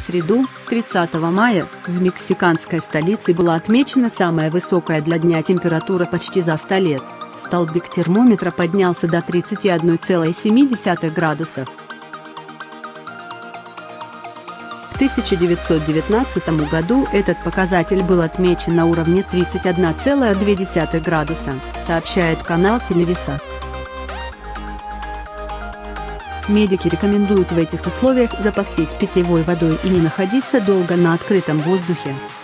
среду, 30 мая, в мексиканской столице была отмечена самая высокая для дня температура почти за 100 лет. Столбик термометра поднялся до 31,7 градусов. В 1919 году этот показатель был отмечен на уровне 31,2 градуса, сообщает канал Телевиса. Медики рекомендуют в этих условиях запастись питьевой водой и не находиться долго на открытом воздухе.